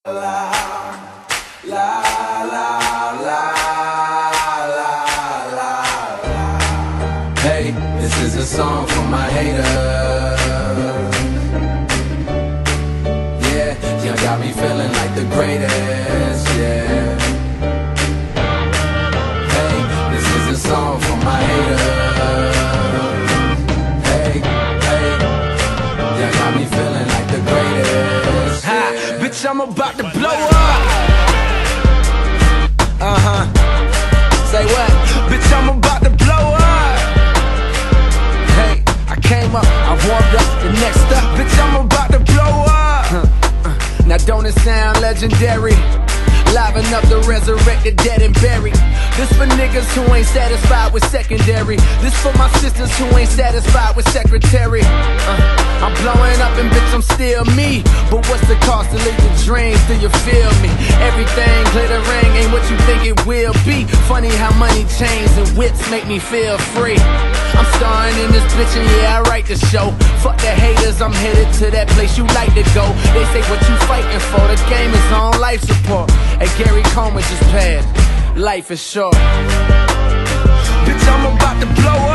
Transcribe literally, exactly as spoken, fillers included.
La, la, la, la, la, la. Hey, this is a song for my haters. Yeah, y'all got me feeling like the greatest, yeah. Hey, this is a song for my haters. Hey, hey, y'all got me feeling like the greatest, yeah. Ha, bitch, I'm about to blow up. Uh-huh. Say what? Bitch, I'm about to blow up. Hey, I came up, I warmed up, the next up, bitch, I'm about to blow up. Huh. Uh. Now don't it sound legendary? Liven up the resurrected, dead and buried. This for niggas who ain't satisfied with secondary. This for my sisters who ain't satisfied with secretary. uh, I'm blowing up and bitch I'm still me. But what's the cost to live your dreams? Do you feel me? Everything glittering ain't what you think it will be. Funny how money, chains and whips make me feel free. I'm starring in this bitch and yeah, I write the show. Fuck the haters, I'm headed to that place you like to go. They say what you fighting for, the game is on life support. Hey, Gary Coleman just passed, life is short. Bitch, I'm about to blow up.